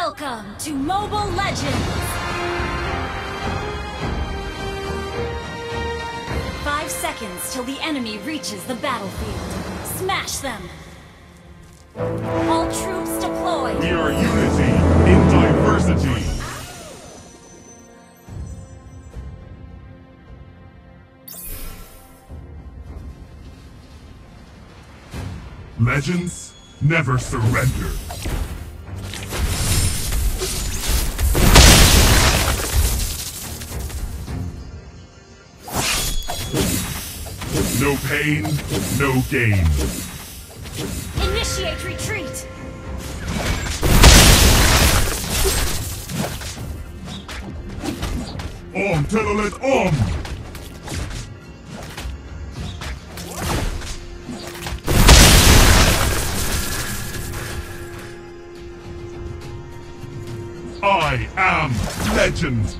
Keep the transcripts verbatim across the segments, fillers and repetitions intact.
Welcome to Mobile Legends! Five seconds till the enemy reaches the battlefield. Smash them! All troops deployed! We are unity in diversity! Legends never surrender. No pain, no gain. Initiate retreat! Om Telolet Om! I am legend!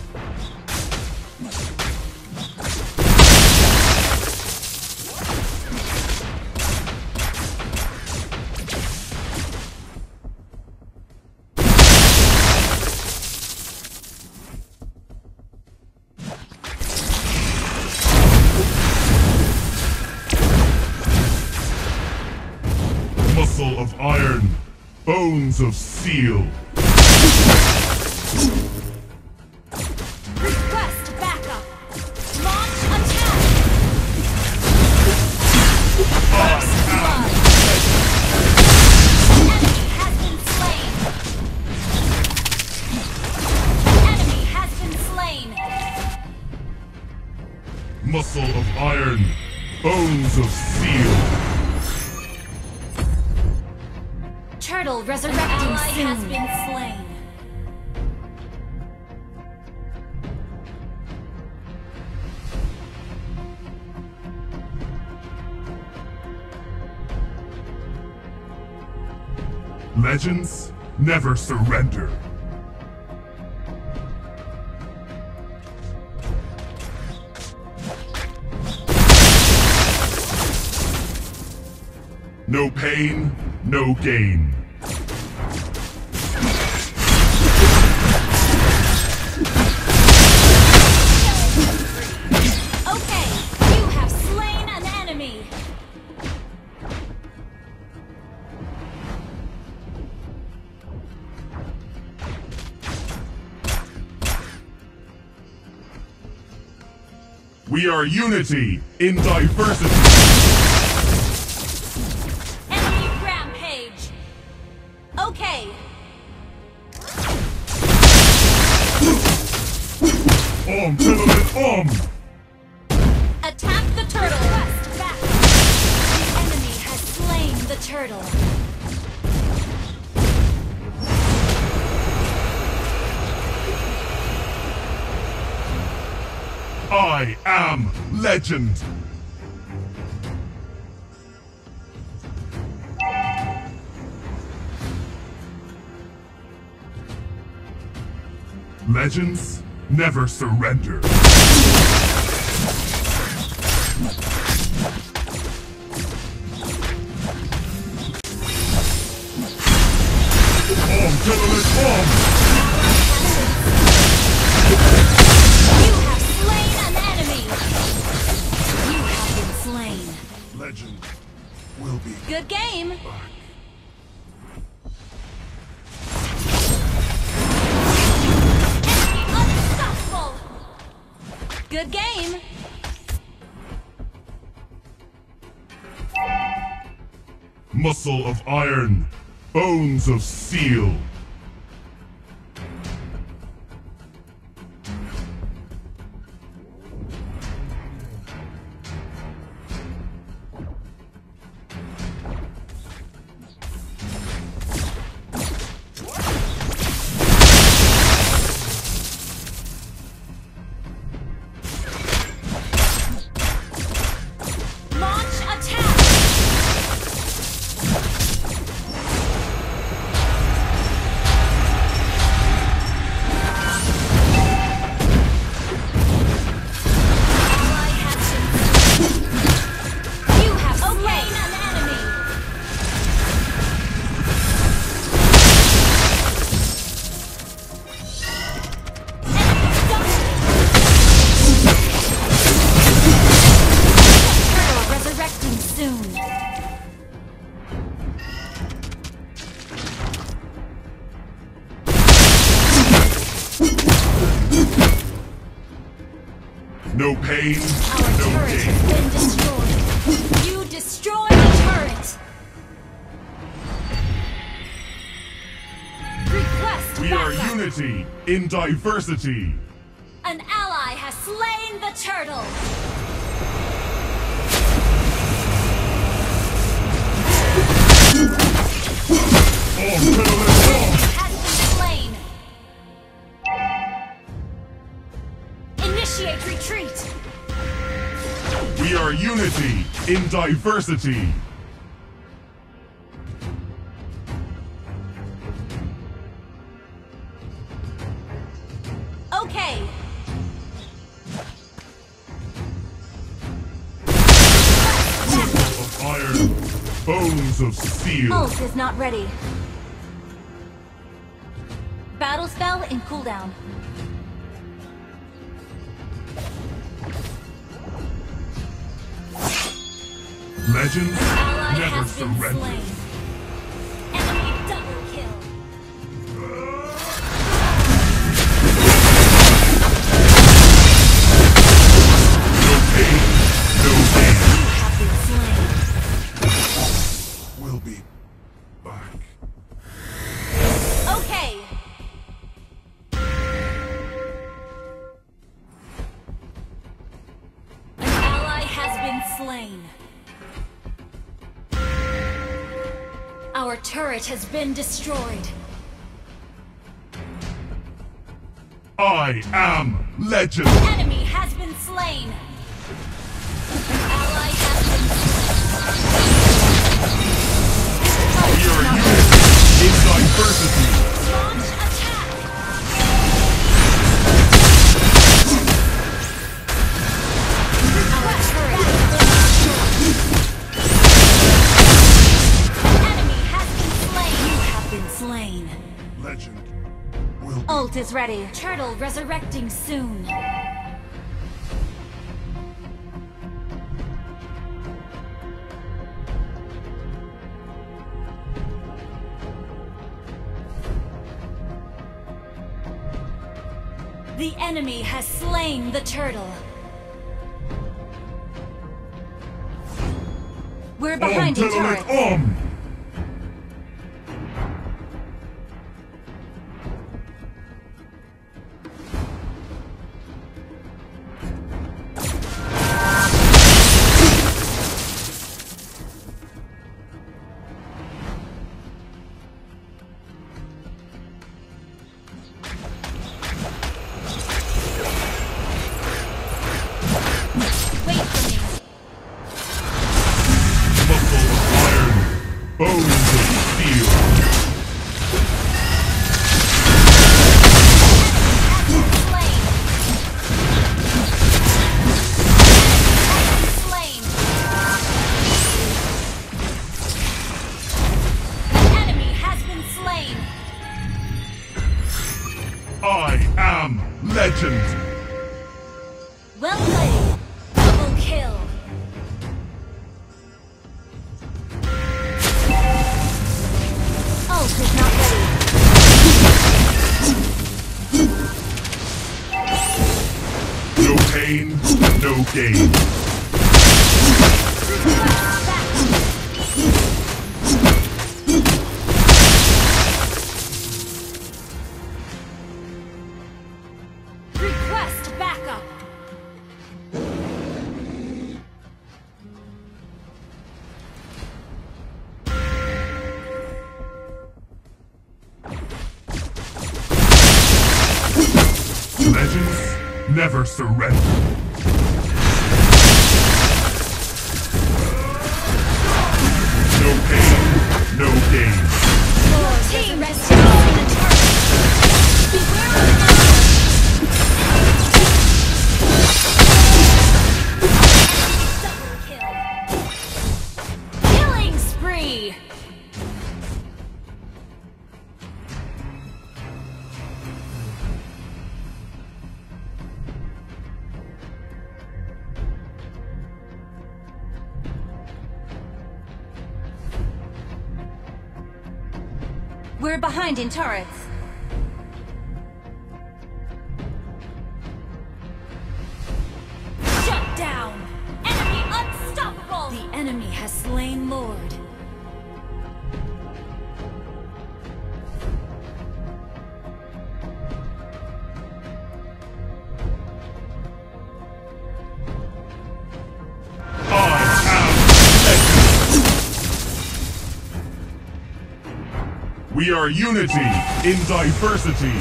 Muscle of iron, bones of steel. Request backup! Launch attack! First blood! Enemy has been slain! Enemy has been slain! Muscle of iron, bones of steel. Turtle resurrecting soon. Has been slain. Legends never surrender. No pain, no gain. Okay, you have slain an enemy. We are unity in diversity. Enemy rampage. Okay. Om Telolet Om! Attack the turtle. West back. The enemy has slain the turtle. I am legend! Legends never surrender. Om Telolet Om! You have slain an enemy. You have been slain. Legend will be Good game. back. Unstoppable. Good game. Muscle of iron, bones of steel. Launch attack. No pain, Our no turret gain. has been destroyed. You destroyed the turret. Request We are backup. unity in diversity. An ally has slain the turtle. All pillars on. Has been slain. Initiate retreat. We are unity in diversity. Okay. Of iron, bones of steel. Ult is not ready. Battle spell in cooldown. Legends Ally never has been surrender. slain. Enemy double kill. No pain, no gain. You have been slain. We'll be back. Okay. An ally has been slain. Our turret has been destroyed. I am legend. Enemy has been slain. An ally has been We are slain. unity in diversity. Launch attack. Our turret has been destroyed. An enemy has been slain. You have been slain. Legend will be. Ult is ready. Turtle resurrecting soon. The enemy has slain the turtle. We're behind On in turret turret. on. Wait for me. Muscle of iron, bones of steel. Slain. Slain. An enemy has been slain. I am legend. Well played. Double kill. Ult is not ready. No pain, no gain. Request backup. Legends never surrender. No pain, no gain. Your team has destroyed the turret. Beware of the double kill. Killing spree. We're behind in turrets. The enemy has slain Lord. We are unity in diversity.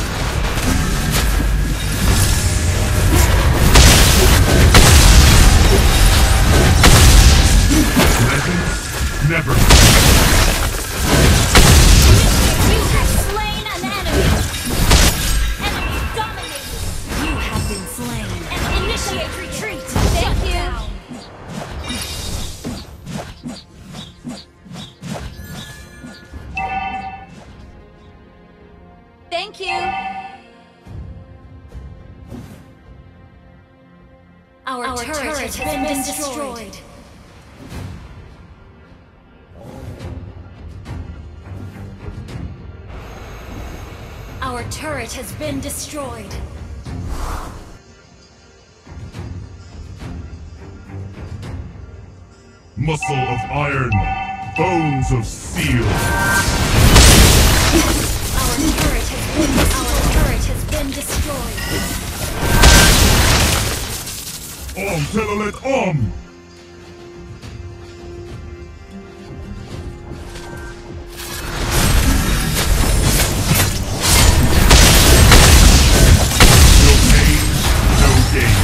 Legends never. You have slain an enemy. Enemy dominated. You have been slain. And initiate retreat. Thank you. Thank you. Our, Our turret, turret has, has been, been destroyed. destroyed. Our turret has been destroyed. Muscle of iron, bones of steel. Our turret has been our turret has been destroyed. Om Telolet Om! No pain, no gain.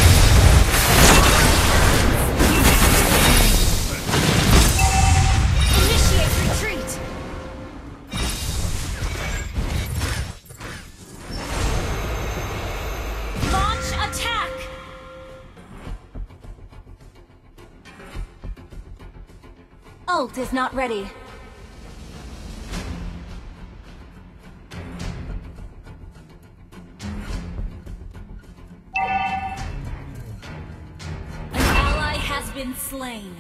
Initiate retreat. Launch attack. Ult is not ready. An ally has been slain.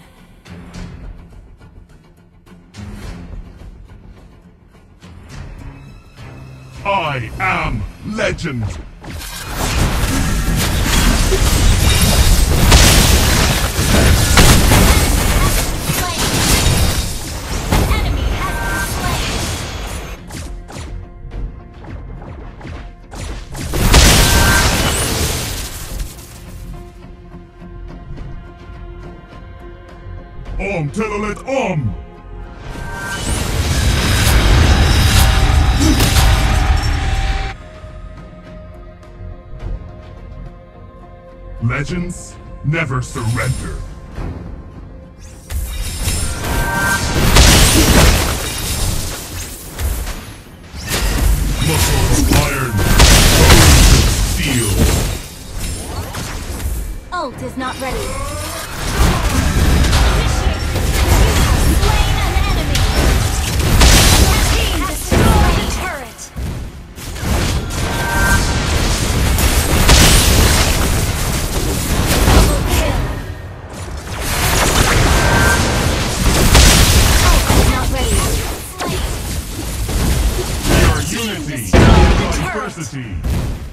I am legend. Om Telolet Om! Legends never surrender. Muscle of iron, bones of steel. Ult is not ready. Unity, diversity.